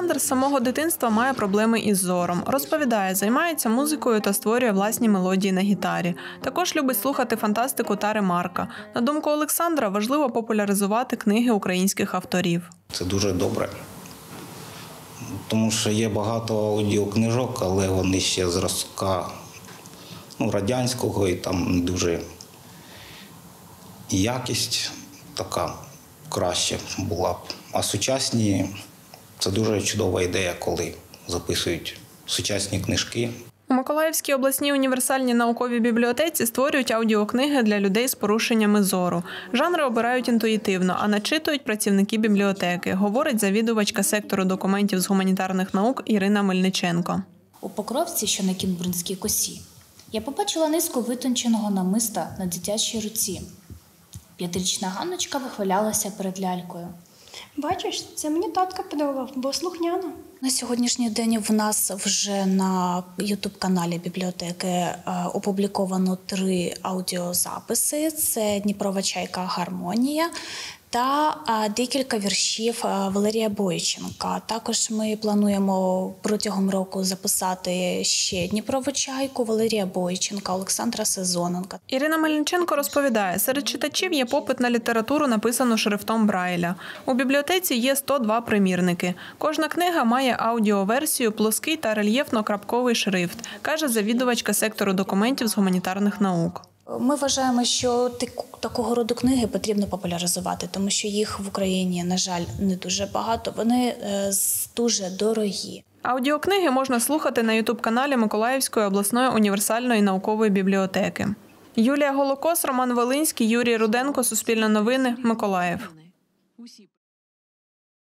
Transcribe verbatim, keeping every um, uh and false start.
Олександр з самого дитинства має проблеми із зором. Розповідає, займається музикою та створює власні мелодії на гітарі. Також любить слухати фантастику та ремарка. На думку Олександра, важливо популяризувати книги українських авторів. Це дуже добре, тому що є багато аудіокнижок, але вони ще зразка ну, радянського і там не дуже якість така краще була б. А сучасні – це дуже чудова ідея, коли записують сучасні книжки. У Миколаївській обласній універсальній науковій бібліотеці створюють аудіокниги для людей з порушеннями зору. Жанри обирають інтуїтивно, а начитують працівники бібліотеки, говорить завідувачка сектору документів з гуманітарних наук Ірина Мельниченко. У Покровці, що на Кінбурнській косі, я побачила низку витонченого намиста на дитячій руці. П'ятирічна Ганночка вихвалялася перед лялькою. Бачиш, це мені татко подарував, бо слухняна. На сьогоднішній день в нас вже на ютуб-каналі бібліотеки опубліковано три аудіозаписи. Це «Дніпрова чайка Гармонія» та декілька віршів Валерія Бойченка. Також ми плануємо протягом року записати ще «Дніпрову чайку», Валерія Бойченка, Олександра Сезоненка. Ірина Мельниченко розповідає, серед читачів є попит на літературу, написану шрифтом Брайля. У бібліотеці є сто два примірники. Кожна книга має аудіоверсію, плоский та рельєфно-крапковий шрифт, каже завідувачка сектору документів з гуманітарних наук. Ми вважаємо, що такого роду книги потрібно популяризувати, тому що їх в Україні, на жаль, не дуже багато. Вони дуже дорогі. Аудіокниги можна слухати на ютуб-каналі Миколаївської обласної універсальної наукової бібліотеки. Юлія Голокос, Роман Волинський, Юрій Руденко, Суспільне новини, Миколаїв.